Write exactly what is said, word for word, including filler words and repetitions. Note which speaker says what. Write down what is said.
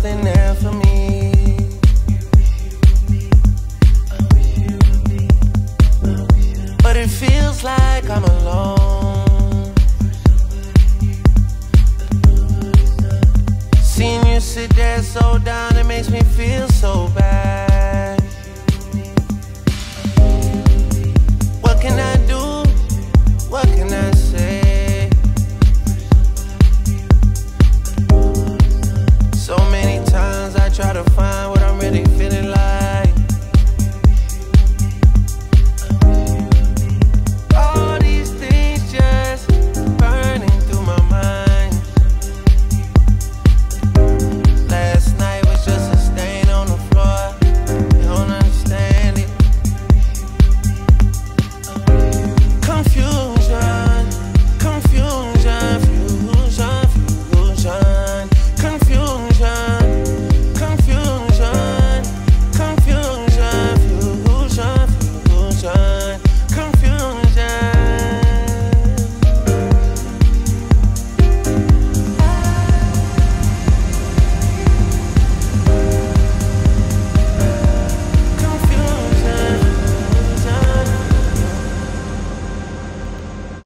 Speaker 1: something there for me. But it feels like I'm alone. Seeing you sit there so down, it makes me feel so bad. What can I do? What can I say? So many times I try to find